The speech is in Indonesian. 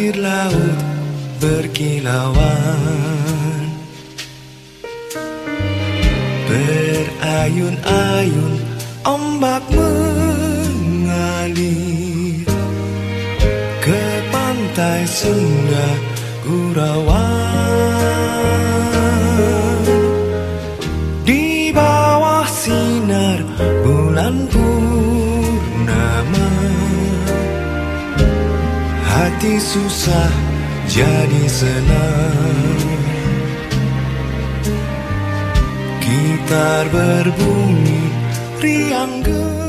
air laut berkilauan, berayun-ayun ombak mengalir ke pantai Sunda Gurauan. Di bawah sinar bulan purnama, hati susah jadi senang. Gitar berbunyi riang